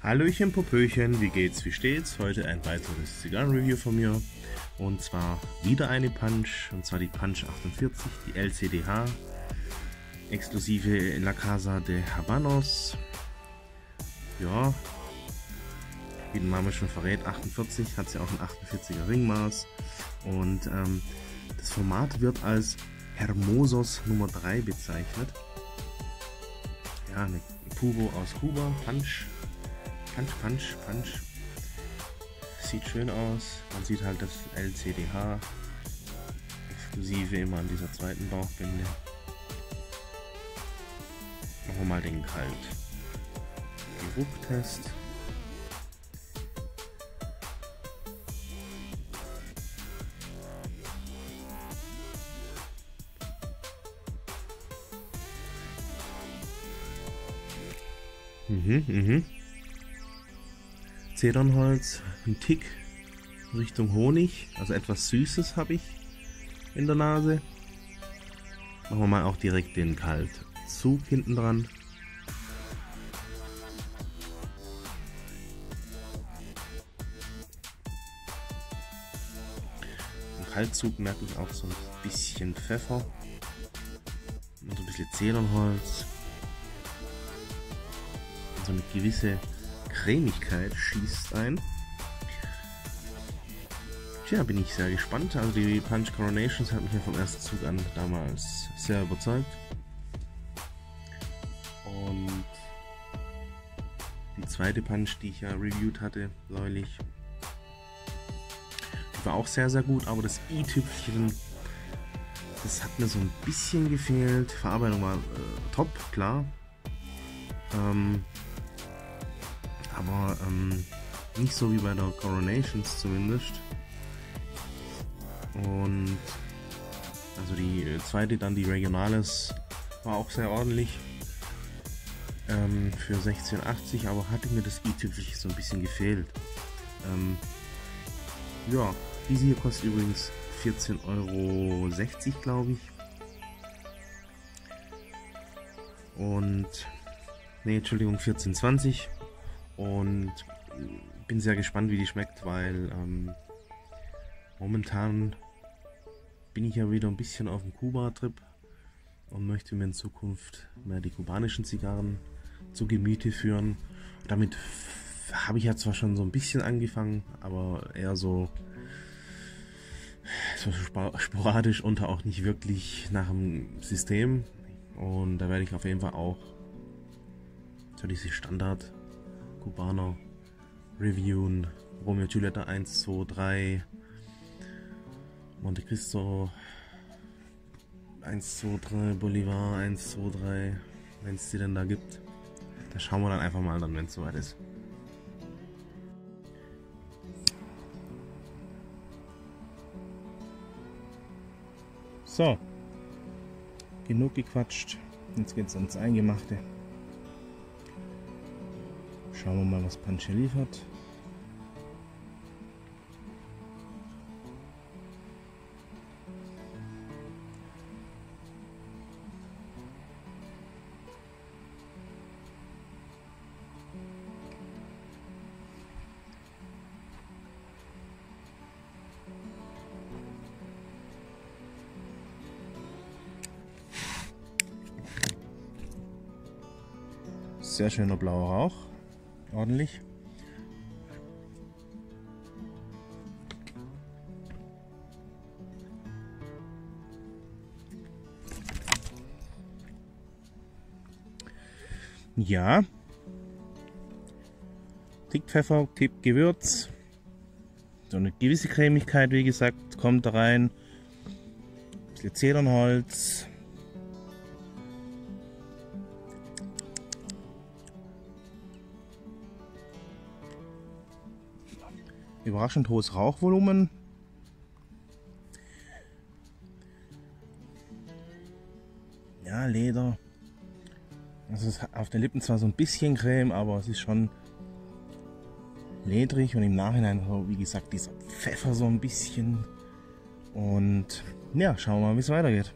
Hallöchen Popöchen, wie geht's, wie steht's? Heute ein weiteres Zigarren-Review von mir. Und zwar wieder eine Punch, und zwar die Punch 48, die LCDH. Exklusive La Casa de Habanos. Ja, wie der Name schon verrät, 48, hat sie auch ein 48er Ringmaß. Und das Format wird als Hermosos Nummer 3 bezeichnet. Ja, eine Puro aus Kuba, Punch. Sieht schön aus. Man sieht halt das LCDH. Exklusive immer an dieser zweiten Bauchbinde. Machen wir mal den Kalt-Geruch-Test. Zedernholz, ein Tick Richtung Honig, also etwas Süßes habe ich in der Nase. Machen wir mal auch direkt den Kaltzug hinten dran. Im Kaltzug merke ich auch so ein bisschen Pfeffer und so ein bisschen Zedernholz. So eine gewisse Cremigkeit schießt ein. Tja, bin ich sehr gespannt. Also die Punch Coronations hat mich ja vom ersten Zug an damals sehr überzeugt. Und die zweite Punch, die ich ja reviewed hatte neulich, die war auch sehr, sehr gut, aber das i-Tüpfchen, das hat mir so ein bisschen gefehlt. Die Verarbeitung war top, klar. Aber nicht so wie bei der Coronations zumindest. Und also die zweite, dann die Regionales, war auch sehr ordentlich für 16,80, aber hatte mir das i-Tüpfelchen so ein bisschen gefehlt. Ja, diese hier kostet übrigens 14,60 € glaube ich. Und nee, Entschuldigung, 14,20 €. Und bin sehr gespannt, wie die schmeckt, weil momentan bin ich ja wieder ein bisschen auf dem Kuba-Trip und möchte mir in Zukunft mehr die kubanischen Zigarren zu Gemüte führen. Damit habe ich ja zwar schon so ein bisschen angefangen, aber eher so sporadisch und auch nicht wirklich nach dem System. Und da werde ich auf jeden Fall auch so diese Standard Kubaner reviewen. Romeo Giulietta 1, 2, 3, Monte Cristo 1, 2, 3, Bolivar 1, 2, 3, wenn es die denn da gibt. Da schauen wir dann einfach mal dann, wenn es soweit ist. So, genug gequatscht. Jetzt geht's ans Eingemachte. Schauen wir mal, was Punch hier liefert. Sehr schöner blauer Rauch. Ordentlich. Ja. Tick Pfeffer, Tick Gewürz. So eine gewisse Cremigkeit, wie gesagt, kommt da rein. Ein bisschen Zedernholz. Überraschend hohes Rauchvolumen. Ja, Leder. Also es ist auf den Lippen zwar so ein bisschen Creme, aber es ist schon ledrig und im Nachhinein, so, wie gesagt, dieser Pfeffer so ein bisschen. Und ja, schauen wir mal, wie es weitergeht.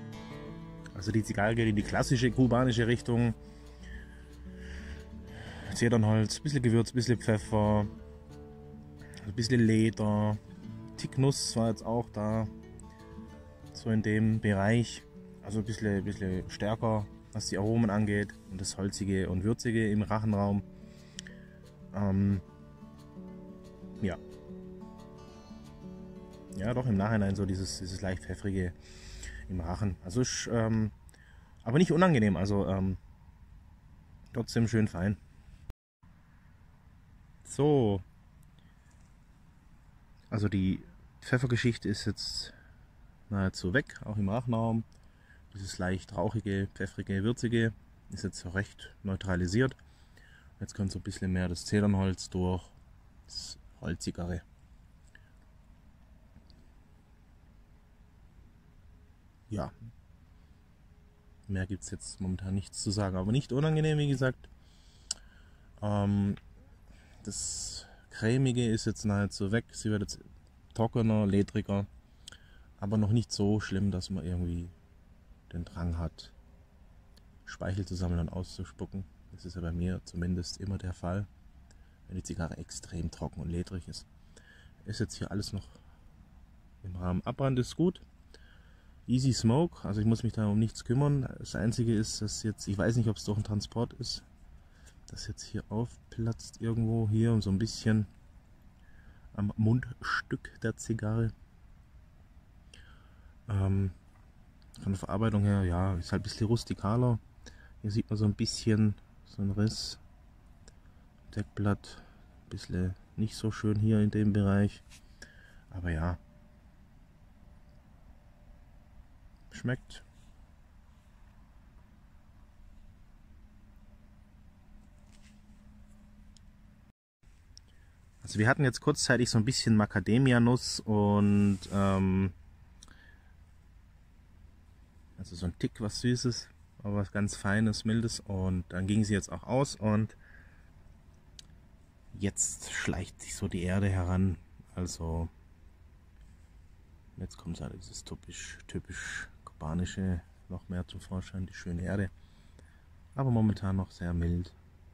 Also die Zigarre geht in die klassische kubanische Richtung. Zedernholz, ein bisschen Gewürz, ein bisschen Pfeffer, ein bisschen Leder, Tick Nuss war jetzt auch da, so in dem Bereich, also ein bisschen stärker, was die Aromen angeht und das Holzige und Würzige im Rachenraum. Ja. Ja, doch im Nachhinein so dieses leicht pfeffrige im Rachen. Also ist, aber nicht unangenehm, also trotzdem schön fein. So, also die Pfeffergeschichte ist jetzt nahezu weg, auch im Rachenraum. Dieses leicht rauchige, pfeffrige, würzige ist jetzt recht neutralisiert. Jetzt kommt so ein bisschen mehr das Zedernholz durch, das Holzigere. Ja, mehr gibt es jetzt momentan nichts zu sagen, aber nicht unangenehm, wie gesagt. Das Cremige ist jetzt nahezu weg, sie wird jetzt trockener, ledriger, aber noch nicht so schlimm, dass man irgendwie den Drang hat, Speichel zu sammeln und auszuspucken. Das ist ja bei mir zumindest immer der Fall, wenn die Zigarre extrem trocken und ledrig ist. Ist jetzt hier alles noch im Rahmen. Abbrand ist gut. Easy Smoke, also ich muss mich da um nichts kümmern. Das Einzige ist, dass jetzt, ich weiß nicht, ob es durch einen Transport ist, dass jetzt hier aufplatzt irgendwo hier und so ein bisschen am Mundstück der Zigarre. Von der Verarbeitung her, ja, ist halt ein bisschen rustikaler. Hier sieht man so ein bisschen so einen Riss. Deckblatt, ein bisschen nicht so schön hier in dem Bereich. Aber ja, schmeckt. Also wir hatten jetzt kurzzeitig so ein bisschen Macadamia-Nuss und also so ein Tick was Süßes, aber was ganz Feines, Mildes, und dann ging sie jetzt auch aus und jetzt schleicht sich so die Erde heran. Also jetzt kommt halt dieses typisch kubanische noch mehr zum Vorschein, die schöne Erde, aber momentan noch sehr mild.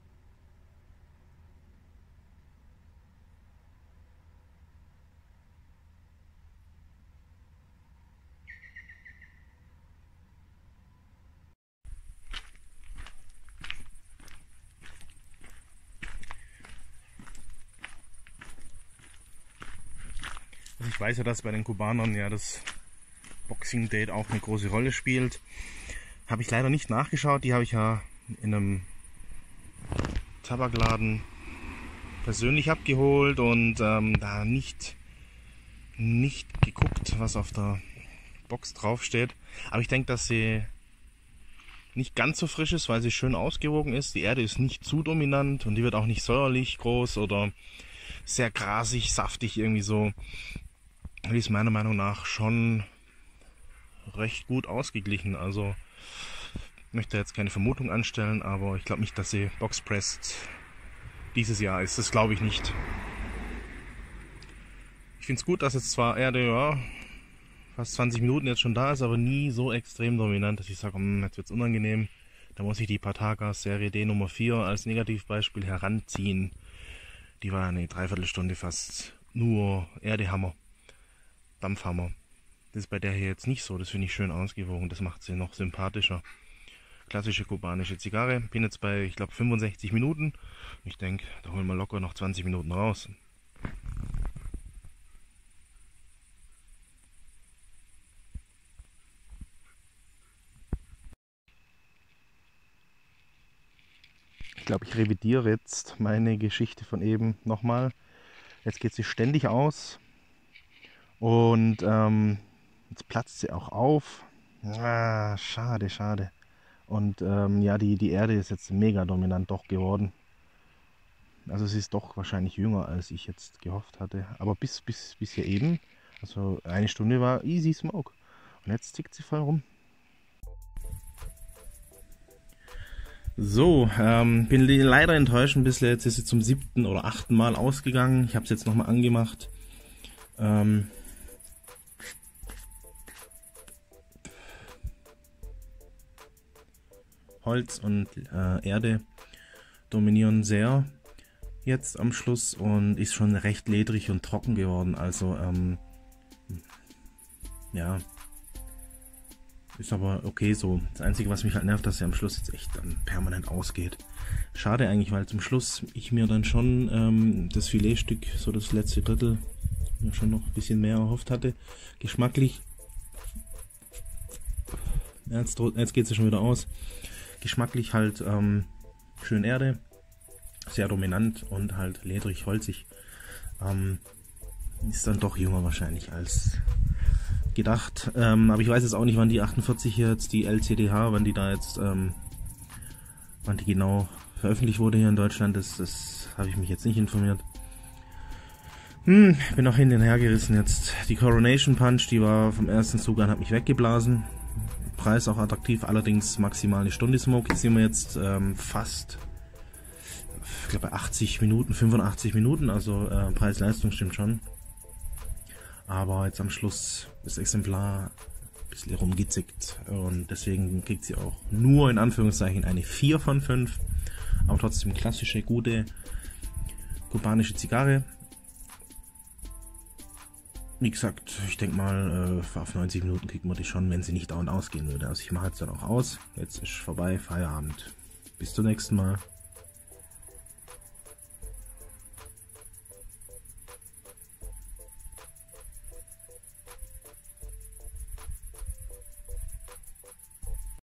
Also ich weiß ja, dass bei den Kubanern ja das Boxing Date auch eine große Rolle spielt. Habe ich leider nicht nachgeschaut, die habe ich ja in einem Tabakladen persönlich abgeholt und da nicht geguckt, was auf der Box drauf steht. Aber ich denke, dass sie nicht ganz so frisch ist, weil sie schön ausgewogen ist. Die Erde ist nicht zu dominant und die wird auch nicht säuerlich groß oder sehr grasig, saftig irgendwie so. Die ist meiner Meinung nach schon recht gut ausgeglichen. Also ich möchte jetzt keine Vermutung anstellen, aber ich glaube nicht, dass sie boxpressed dieses Jahr ist. Das glaube ich nicht. Ich finde es gut, dass jetzt zwar Erde ja, fast 20 Minuten jetzt schon da ist, aber nie so extrem dominant, dass ich sage, jetzt wird es unangenehm. Da muss ich die Patagas Serie D Nummer 4 als Negativbeispiel heranziehen. Die war eine Dreiviertelstunde fast nur Erdehammer, Dampfhammer. Das ist bei der hier jetzt nicht so, das finde ich schön ausgewogen, das macht sie noch sympathischer. Klassische kubanische Zigarre, bin jetzt bei, ich glaube, 65 Minuten. Ich denke, da holen wir locker noch 20 Minuten raus. Ich glaube, ich revidiere jetzt meine Geschichte von eben nochmal. Jetzt geht sie ständig aus und jetzt platzt sie auch auf. Ah, schade, schade. Und ja, die Erde ist jetzt mega dominant doch geworden. Also sie ist doch wahrscheinlich jünger, als ich jetzt gehofft hatte. Aber bis hier eben, also eine Stunde war easy Smoke. Und jetzt tickt sie voll rum. So, bin leider enttäuscht ein bisschen. Jetzt ist sie zum 7. oder 8. Mal ausgegangen. Ich habe es jetzt nochmal angemacht. Holz und Erde. dominieren sehr jetzt am Schluss und ist schon recht ledrig und trocken geworden. Also ja, ist aber okay so. Das Einzige, was mich halt nervt, dass er am Schluss jetzt echt dann permanent ausgeht. Schade eigentlich, weil zum Schluss ich mir dann schon das Filetstück, so das letzte Drittel, mir schon noch ein bisschen mehr erhofft hatte. Geschmacklich, jetzt geht es ja schon wieder aus. Geschmacklich halt schön Erde, sehr dominant und halt ledrig, holzig. Ist dann doch jünger wahrscheinlich als gedacht. Aber ich weiß jetzt auch nicht, wann die 48 hier jetzt, die LCDH, wann die da jetzt, wann die genau veröffentlicht wurde hier in Deutschland. Das habe ich mich jetzt nicht informiert. Bin auch hin und her gerissen jetzt. Die Coronation Punch, die war vom ersten Zug an, hat mich weggeblasen. Preis auch attraktiv, allerdings maximal eine Stunde Smoke. Jetzt sind wir jetzt fast, ich glaube, bei 80 Minuten, 85 Minuten, also Preis-Leistung stimmt schon. Aber jetzt am Schluss das Exemplar ein bisschen rumgezickt und deswegen kriegt sie auch nur in Anführungszeichen eine 4 von 5, aber trotzdem klassische, gute kubanische Zigarre. Wie gesagt, ich denke mal, auf 90 Minuten kriegt man die schon, wenn sie nicht dauernd ausgehen würde. Also ich mache jetzt dann auch aus. Jetzt ist vorbei, Feierabend. Bis zum nächsten Mal.